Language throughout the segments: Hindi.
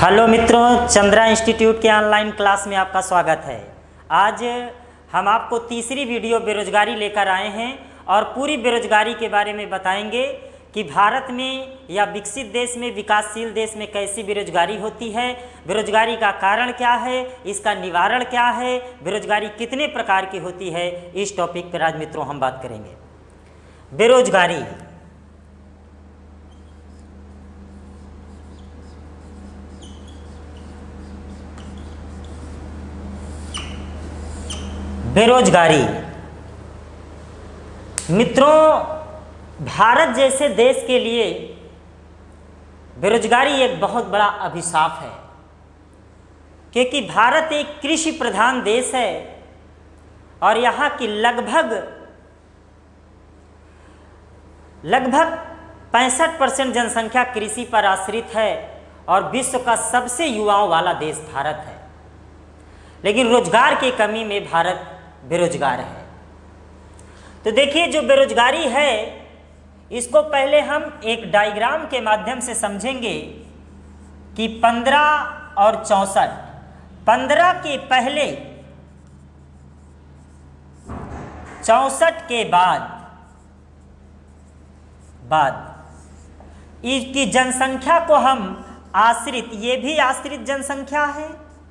हेलो मित्रों, चंद्रा इंस्टीट्यूट के ऑनलाइन क्लास में आपका स्वागत है। आज हम आपको तीसरी वीडियो बेरोजगारी लेकर आए हैं और पूरी बेरोजगारी के बारे में बताएंगे कि भारत में या विकसित देश में, विकासशील देश में कैसी बेरोजगारी होती है, बेरोजगारी का कारण क्या है, इसका निवारण क्या है, बेरोजगारी कितने प्रकार की होती है। इस टॉपिक पर आज मित्रों हम बात करेंगे। बेरोजगारी मित्रों, भारत जैसे देश के लिए बेरोजगारी एक बहुत बड़ा अभिशाप है, क्योंकि भारत एक कृषि प्रधान देश है और यहाँ की लगभग 65% जनसंख्या कृषि पर आश्रित है और विश्व का सबसे युवाओं वाला देश भारत है। लेकिन रोजगार की कमी में भारत बेरोजगार है। तो देखिए, जो बेरोजगारी है इसको पहले हम एक डायग्राम के माध्यम से समझेंगे कि 15 और 64, 15 के पहले 64 के बाद इसकी जनसंख्या को हम आश्रित, ये भी आश्रित जनसंख्या है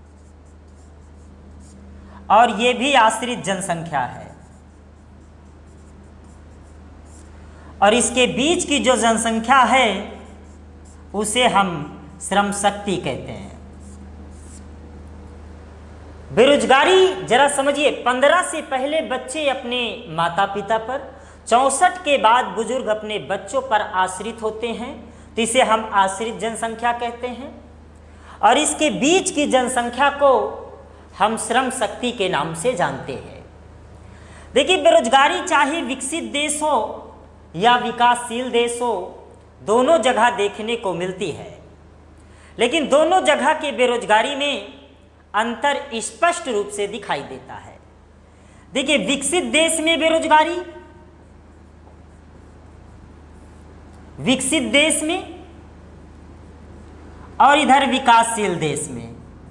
और ये भी आश्रित जनसंख्या है, और इसके बीच की जो जनसंख्या है उसे हम श्रम शक्ति कहते हैं। बेरोजगारी जरा समझिए, 15 से पहले बच्चे अपने माता पिता पर, 64 के बाद बुजुर्ग अपने बच्चों पर आश्रित होते हैं, तो इसे हम आश्रित जनसंख्या कहते हैं। और इसके बीच की जनसंख्या को हम श्रम शक्ति के नाम से जानते हैं। देखिए, बेरोजगारी चाहे विकसित देश हो या विकासशील देश हो, दोनों जगह देखने को मिलती है, लेकिन दोनों जगह की बेरोजगारी में अंतर स्पष्ट रूप से दिखाई देता है। देखिए, विकसित देश में बेरोजगारी, विकसित देश में और इधर विकासशील देश में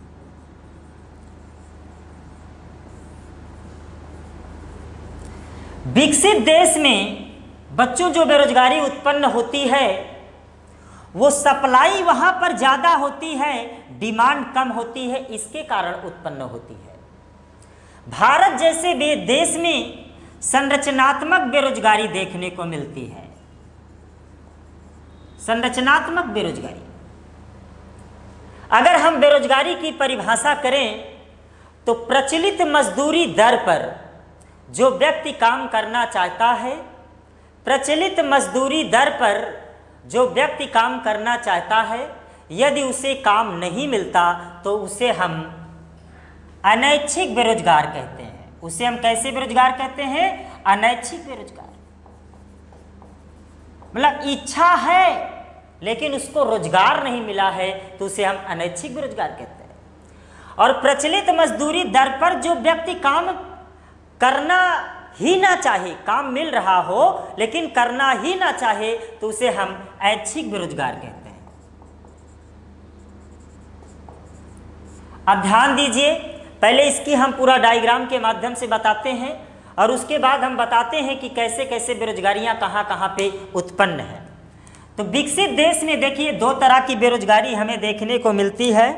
विकसित देश में बच्चों जो बेरोजगारी उत्पन्न होती है वो सप्लाई वहां पर ज़्यादा होती है, डिमांड कम होती है, इसके कारण उत्पन्न होती है। भारत जैसे देश में संरचनात्मक बेरोजगारी देखने को मिलती है। संरचनात्मक बेरोजगारी, अगर हम बेरोजगारी की परिभाषा करें तो प्रचलित मजदूरी दर पर जो व्यक्ति काम करना चाहता है, प्रचलित मजदूरी दर पर जो व्यक्ति काम करना चाहता है, यदि उसे काम नहीं मिलता तो उसे हम अनैच्छिक बेरोजगार कहते हैं। उसे हम कैसे बेरोजगार कहते हैं? अनैच्छिक बेरोजगार। मतलब इच्छा है लेकिन उसको रोजगार नहीं मिला है तो उसे हम अनैच्छिक बेरोजगार कहते हैं। और प्रचलित मजदूरी दर पर जो व्यक्ति काम करना ही ना चाहे, काम मिल रहा हो लेकिन करना ही ना चाहे, तो उसे हम ऐच्छिक बेरोजगार कहते हैं। अब ध्यान दीजिए, पहले इसकी हम पूरा डायग्राम के माध्यम से बताते हैं और उसके बाद हम बताते हैं कि कैसे कैसे बेरोजगारियां कहां कहां पे उत्पन्न है। तो विकसित देश में देखिए, दो तरह की बेरोजगारी हमें देखने को मिलती है।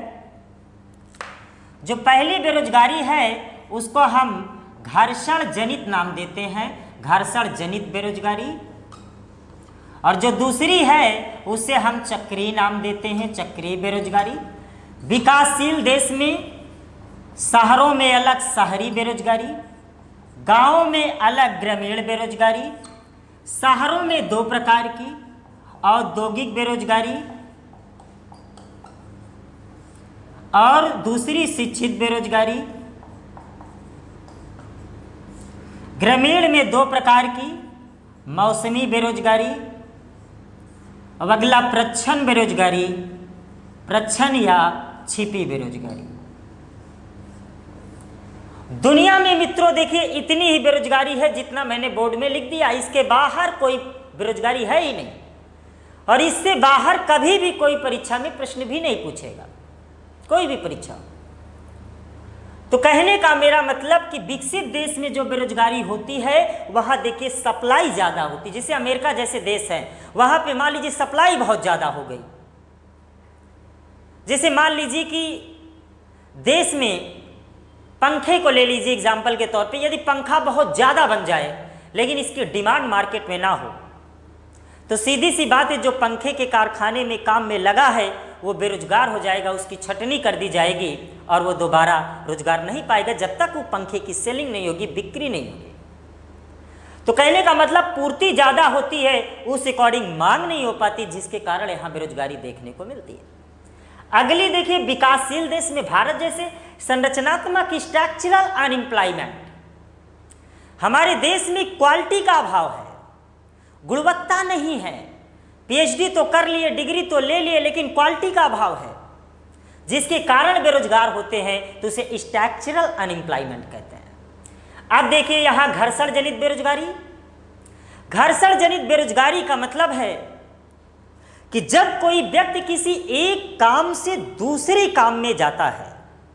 जो पहली बेरोजगारी है उसको हम घर्षण जनित नाम देते हैं, घर्षण जनित बेरोजगारी। और जो दूसरी है उसे हम चक्रीय नाम देते हैं, चक्रीय बेरोजगारी। विकासशील देश में शहरों में अलग शहरी बेरोजगारी, गांवों में अलग ग्रामीण बेरोजगारी, शहरों में दो प्रकार की, औद्योगिक बेरोजगारी और दूसरी शिक्षित बेरोजगारी। ग्रामीण में दो प्रकार की, मौसमी बेरोजगारी। अब अगला प्रच्छन्न बेरोजगारी, प्रच्छन्न या छिपी बेरोजगारी। दुनिया में मित्रों देखिए, इतनी ही बेरोजगारी है जितना मैंने बोर्ड में लिख दिया, इसके बाहर कोई बेरोजगारी है ही नहीं। और इससे बाहर कभी भी कोई परीक्षा में प्रश्न भी नहीं पूछेगा। कोई भी परीक्षा। तो कहने का मेरा मतलब कि विकसित देश में जो बेरोजगारी होती है वहाँ देखिए सप्लाई ज़्यादा होती है। जैसे अमेरिका जैसे देश है वहाँ पे मान लीजिए सप्लाई बहुत ज़्यादा हो गई। जैसे मान लीजिए कि देश में पंखे को ले लीजिए एग्जाम्पल के तौर पे, यदि पंखा बहुत ज़्यादा बन जाए लेकिन इसकी डिमांड मार्केट में ना हो तो सीधी सी बात है जो पंखे के कारखाने में काम में लगा है वो बेरोजगार हो जाएगा, उसकी छटनी कर दी जाएगी और वो दोबारा रोजगार नहीं पाएगा जब तक वो पंखे की सेलिंग नहीं होगी, बिक्री नहीं होगी। तो कहने का मतलब पूर्ति ज़्यादा होती है उस अकॉर्डिंग मांग नहीं हो पाती, जिसके कारण यहाँ बेरोजगारी देखने को मिलती है। अगली देखिए विकासशील देश में भारत जैसे संरचनात्मक स्ट्रक्चरल अनएम्प्लॉयमेंट। हमारे देश में क्वालिटी का अभाव है, गुणवत्ता नहीं है। पीएचडी तो कर लिए, डिग्री तो ले लिए, लेकिन क्वालिटी का अभाव है, जिसके कारण बेरोजगार होते हैं, तो उसे स्ट्रक्चरल अनएम्प्लॉयमेंट कहते हैं। अब देखिए यहाँ घर्षण जनित बेरोजगारी। घर्षण जनित बेरोजगारी का मतलब है कि जब कोई व्यक्ति किसी एक काम से दूसरे काम में जाता है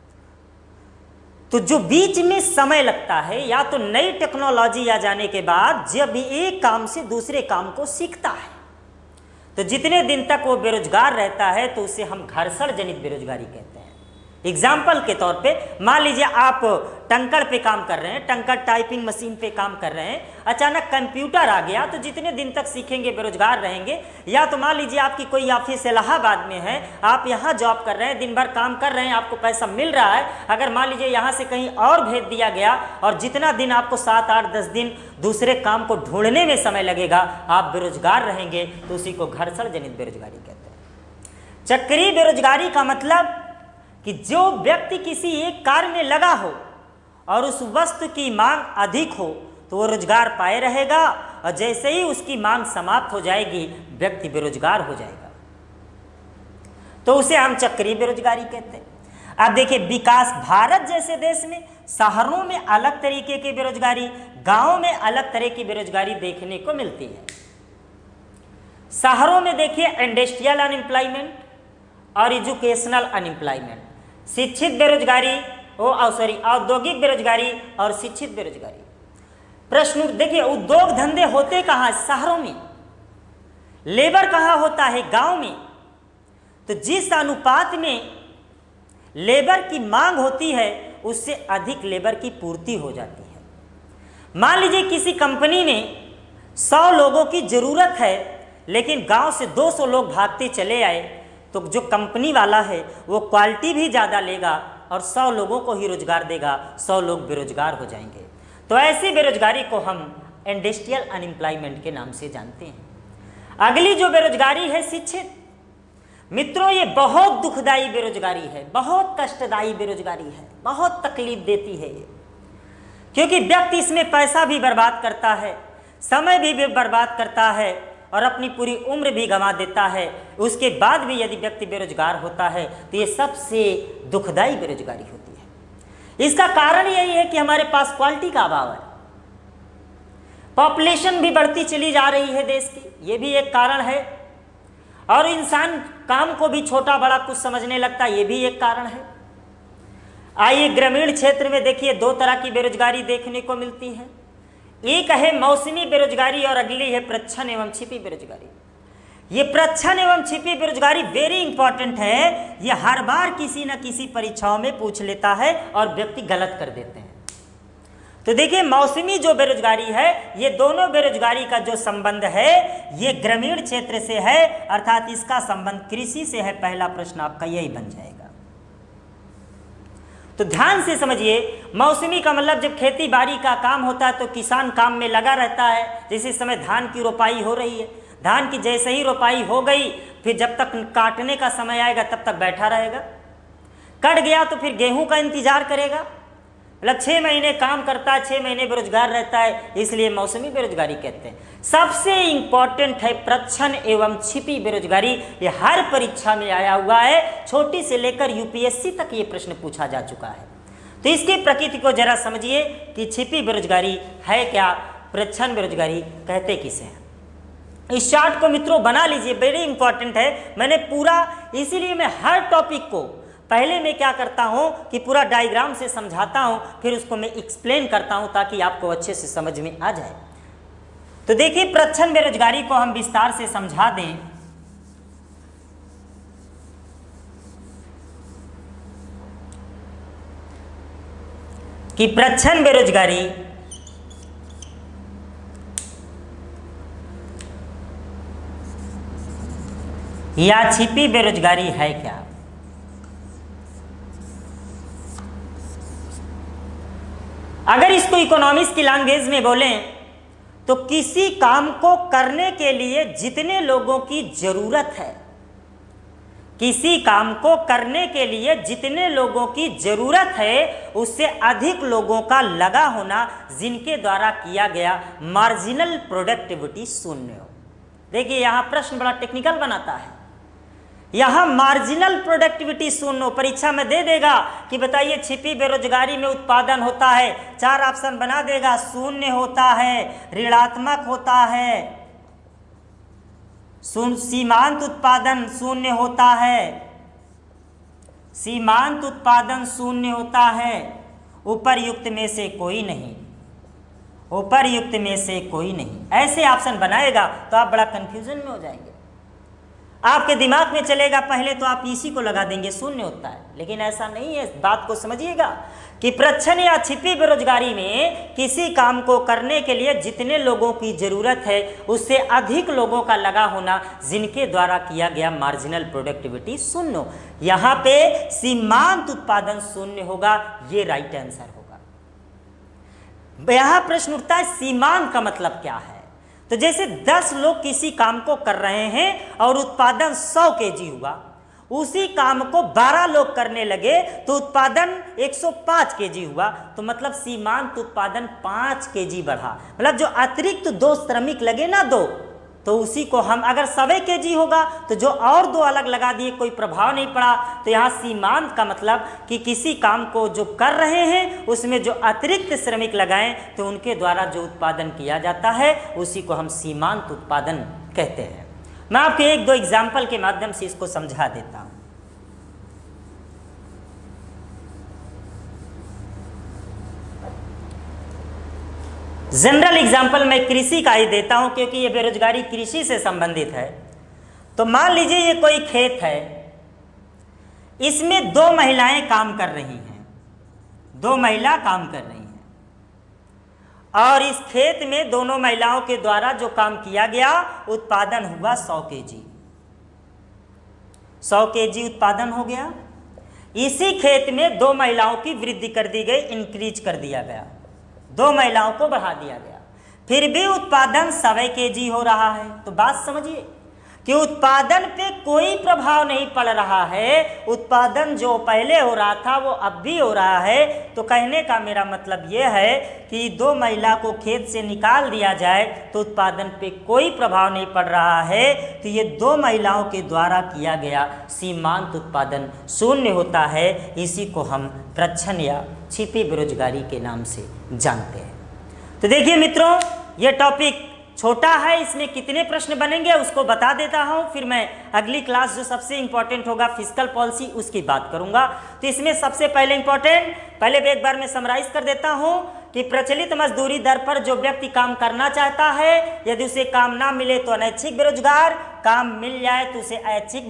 तो जो बीच में समय लगता है या तो नई टेक्नोलॉजी आ जाने के बाद जब एक काम से दूसरे काम को सीखता है तो जितने दिन तक वो बेरोजगार रहता है तो उसे हम घर्षण जनित बेरोजगारी कहते हैं। एग्जाम्पल के तौर पे मान लीजिए आप टंकड़ पे काम कर रहे हैं, टंकड़ टाइपिंग मशीन पे काम कर रहे हैं, अचानक कंप्यूटर आ गया तो जितने दिन तक सीखेंगे बेरोजगार रहेंगे। या तो मान लीजिए आपकी कोई ऑफिस इलाहाबाद में है, आप यहाँ जॉब कर रहे हैं, दिन भर काम कर रहे हैं, आपको पैसा मिल रहा है, अगर मान लीजिए यहाँ से कहीं और भेज दिया गया और जितना दिन आपको 7, 8, 10 दिन दूसरे काम को ढूंढने में समय लगेगा, आप बेरोजगार रहेंगे, तो उसी को घर्षण जनित बेरोजगारी कहते हैं। चक्रीय बेरोजगारी का मतलब कि जो व्यक्ति किसी एक कार्य में लगा हो और उस वस्तु की मांग अधिक हो तो वो रोजगार पाए रहेगा, और जैसे ही उसकी मांग समाप्त हो जाएगी व्यक्ति बेरोजगार हो जाएगा, तो उसे हम चक्रीय बेरोजगारी कहते हैं। अब देखिए विकास भारत जैसे देश में शहरों में अलग तरीके की बेरोजगारी, गांवों में अलग तरह की बेरोजगारी देखने को मिलती है। शहरों में देखिए इंडस्ट्रियल अनएम्प्लॉयमेंट और एजुकेशनल अनएम्प्लॉयमेंट, शिक्षित बेरोजगारी औद्योगिक बेरोजगारी और शिक्षित बेरोजगारी। प्रश्न देखिए उद्योग धंधे होते कहाँ? शहरों में। लेबर कहाँ होता है? गांव में। तो जिस अनुपात में लेबर की मांग होती है उससे अधिक लेबर की पूर्ति हो जाती है। मान लीजिए किसी कंपनी में 100 लोगों की जरूरत है लेकिन गांव से 200 लोग भागते चले आए, तो जो कंपनी वाला है वो क्वालिटी भी ज़्यादा लेगा और 100 लोगों को ही रोजगार देगा, 100 लोग बेरोजगार हो जाएंगे। तो ऐसी बेरोजगारी को हम इंडस्ट्रियल अनएम्प्लॉयमेंट के नाम से जानते हैं। अगली जो बेरोजगारी है शिक्षित। मित्रों ये बहुत दुखदाई बेरोजगारी है, बहुत कष्टदायी बेरोजगारी है, बहुत तकलीफ देती है ये, क्योंकि व्यक्ति इसमें पैसा भी बर्बाद करता है, समय भी बर्बाद करता है और अपनी पूरी उम्र भी गंवा देता है। उसके बाद भी यदि व्यक्ति बेरोजगार होता है तो ये सबसे दुखदाई बेरोजगारी होती है। इसका कारण यही है कि हमारे पास क्वालिटी का अभाव है। पॉपुलेशन भी बढ़ती चली जा रही है देश की, ये भी एक कारण है, और इंसान काम को भी छोटा बड़ा कुछ समझने लगता है, ये भी एक कारण है। आइए ग्रामीण क्षेत्र में देखिए 2 तरह की बेरोजगारी देखने को मिलती है। एक है मौसमी बेरोजगारी और अगली है प्रच्छन्न एवं छिपी बेरोजगारी। ये प्रच्छन्न एवं छिपी बेरोजगारी वेरी इंपॉर्टेंट है, ये हर बार किसी न किसी परीक्षाओं में पूछ लेता है और व्यक्ति गलत कर देते हैं। तो देखिए मौसमी जो बेरोजगारी है, ये दोनों बेरोजगारी का जो संबंध है ये ग्रामीण क्षेत्र से है, अर्थात इसका संबंध कृषि से है। पहला प्रश्न आपका यही बन जाएगा। तो ध्यान से समझिए, मौसमी का मतलब जब खेती बाड़ी का काम होता है तो किसान काम में लगा रहता है। जैसे समय धान की रोपाई हो रही है, धान की जैसे ही रोपाई हो गई फिर जब तक काटने का समय आएगा तब तक बैठा रहेगा। कट गया तो फिर गेहूं का इंतजार करेगा, मतलब 6 महीने काम करता है, 6 महीने बेरोजगार रहता है, इसलिए मौसमी बेरोजगारी कहते हैं। सबसे इंपॉर्टेंट है प्रच्छन्न एवं छिपी बेरोजगारी। ये हर परीक्षा में आया हुआ है, छोटी से लेकर यूपीएससी तक ये प्रश्न पूछा जा चुका है। तो इसकी प्रकृति को जरा समझिए कि छिपी बेरोजगारी है क्या, प्रच्छन्न बेरोजगारी कहते किसे हैं। इस चार्ट को मित्रों बना लीजिए, वेरी इंपॉर्टेंट है। मैंने पूरा, इसीलिए मैं हर टॉपिक को पहले मैं क्या करता हूं कि पूरा डायग्राम से समझाता हूं, फिर उसको मैं एक्सप्लेन करता हूं ताकि आपको अच्छे से समझ में आ जाए। तो देखिए, प्रच्छन्न बेरोजगारी को हम विस्तार से समझा दें। कि प्रच्छन्न बेरोजगारी या छिपी बेरोजगारी है क्या? अगर इसको इकोनॉमिक्स की लैंग्वेज में बोलें तो किसी काम को करने के लिए जितने लोगों की जरूरत है, किसी काम को करने के लिए जितने लोगों की जरूरत है उससे अधिक लोगों का लगा होना, जिनके द्वारा किया गया मार्जिनल प्रोडक्टिविटी शून्य हो। देखिए, यहां प्रश्न बड़ा टेक्निकल बनाता है। यहां मार्जिनल प्रोडक्टिविटी शून्य परीक्षा में दे देगा कि बताइए छिपी बेरोजगारी में उत्पादन होता है, 4 ऑप्शन बना देगा, शून्य होता है, ऋणात्मक होता है, सीमांत उत्पादन शून्य होता है, सीमांत उत्पादन शून्य होता है, उपरयुक्त में से कोई नहीं, उपरयुक्त में से कोई नहीं, ऐसे ऑप्शन बनाएगा तो आप बड़ा कंफ्यूजन में हो जाएंगे। आपके दिमाग में चलेगा पहले तो आप इसी को लगा देंगे, शून्य होता है, लेकिन ऐसा नहीं है। इस बात को समझिएगा कि प्रच्छन्न या छिपी बेरोजगारी में किसी काम को करने के लिए जितने लोगों की जरूरत है उससे अधिक लोगों का लगा होना, जिनके द्वारा किया गया मार्जिनल प्रोडक्टिविटी शून्य। यहाँ पे सीमांत उत्पादन शून्य होगा, ये राइट आंसर होगा। यहाँ प्रश्न उठता है सीमांत का मतलब क्या है? तो जैसे 10 लोग किसी काम को कर रहे हैं और उत्पादन 100 केजी हुआ, उसी काम को 12 लोग करने लगे तो उत्पादन 105 केजी हुआ, तो मतलब सीमांत उत्पादन 5 केजी बढ़ा। मतलब जो अतिरिक्त 2 श्रमिक लगे ना, 2, तो उसी को हम, अगर 100 केजी होगा तो जो और 2 अलग लगा दिए, कोई प्रभाव नहीं पड़ा। तो यहाँ सीमांत का मतलब कि किसी काम को जो कर रहे हैं उसमें जो अतिरिक्त श्रमिक लगाएं तो उनके द्वारा जो उत्पादन किया जाता है उसी को हम सीमांत उत्पादन कहते हैं। मैं आपको 1-2 एग्जाम्पल के माध्यम से इसको समझा देता हूं। जनरल एग्जाम्पल मैं कृषि का ही देता हूं क्योंकि ये बेरोजगारी कृषि से संबंधित है। तो मान लीजिए ये कोई खेत है, इसमें 2 महिलाएं काम कर रही हैं, 2 महिला काम कर रही हैं, और इस खेत में दोनों महिलाओं के द्वारा जो काम किया गया उत्पादन हुआ 100 केजी, 100 केजी उत्पादन हो गया। इसी खेत में 2 महिलाओं की वृद्धि कर दी गई, इंक्रीज कर दिया गया, 2 महिलाओं को बढ़ा दिया गया, फिर भी उत्पादन 100 केजी हो रहा है। तो बात समझिए कि उत्पादन पे कोई प्रभाव नहीं पड़ रहा है, उत्पादन जो पहले हो रहा था वो अब भी हो रहा है। तो कहने का मेरा मतलब ये है कि 2 महिला को खेत से निकाल दिया जाए तो उत्पादन पे कोई प्रभाव नहीं पड़ रहा है। तो ये 2 महिलाओं के द्वारा किया गया सीमांत उत्पादन शून्य होता है। इसी को हम प्रच्छन्न या छिपी बेरोजगारी के नाम से जानते हैं। तो देखिए मित्रों, ये टॉपिक छोटा है, इसमें कितने प्रश्न बनेंगे उसको बता देता हूं, फिर मैं अगली क्लास जो सबसे इंपॉर्टेंट होगा फिस्कल पॉलिसी उसकी बात करूंगा। तो इसमें सबसे पहले इंपॉर्टेंट, पहले एक बार मैं समराइज कर देता हूं कि प्रचलित मजदूरी दर पर जो व्यक्ति काम करना चाहता है, यदि उसे काम ना मिले तो अनैच्छिक बेरोजगार, काम मिल जाए तो उसे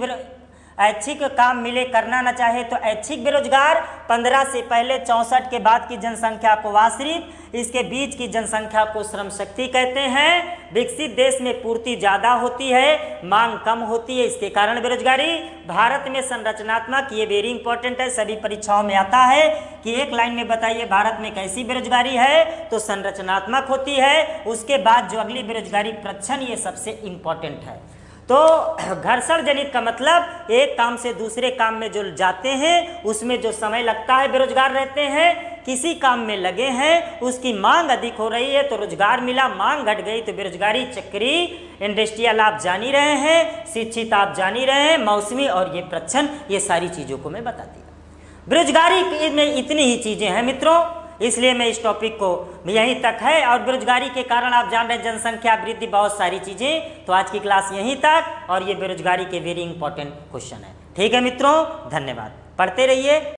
ऐच्छिक काम मिले करना न चाहे तो ऐच्छिक बेरोजगार, 15 से पहले 64 के बाद की जनसंख्या को आश्रित, इसके बीच की जनसंख्या को श्रम शक्ति कहते हैं। विकसित देश में पूर्ति ज़्यादा होती है, मांग कम होती है, इसके कारण बेरोजगारी। भारत में संरचनात्मक, ये वेरी इंपॉर्टेंट है, सभी परीक्षाओं में आता है कि एक लाइन में बताइए भारत में कैसी बेरोजगारी है, तो संरचनात्मक होती है। उसके बाद जो अगली बेरोजगारी प्रच्छन्न, ये सबसे इंपॉर्टेंट है। तो घर्षण जनित का मतलब एक काम से दूसरे काम में जो जाते हैं उसमें जो समय लगता है बेरोजगार रहते हैं। किसी काम में लगे हैं, उसकी मांग अधिक हो रही है तो रोजगार मिला, मांग घट गई तो बेरोजगारी। चक्री, इंडस्ट्रियल आप जान ही रहे हैं, शिक्षित आप जान ही रहे हैं, मौसमी और ये प्रच्छन्न, ये सारी चीज़ों को मैं बता दिया। बेरोजगारी में इतनी ही चीज़ें हैं मित्रों, इसलिए मैं इस टॉपिक को यहीं तक है। और बेरोजगारी के कारण आप जान रहे हैं जनसंख्या वृद्धि, बहुत सारी चीज़ें। तो आज की क्लास यहीं तक, और ये बेरोजगारी के वेरी इंपॉर्टेंट क्वेश्चन है। ठीक है मित्रों, धन्यवाद। पढ़ते रहिए।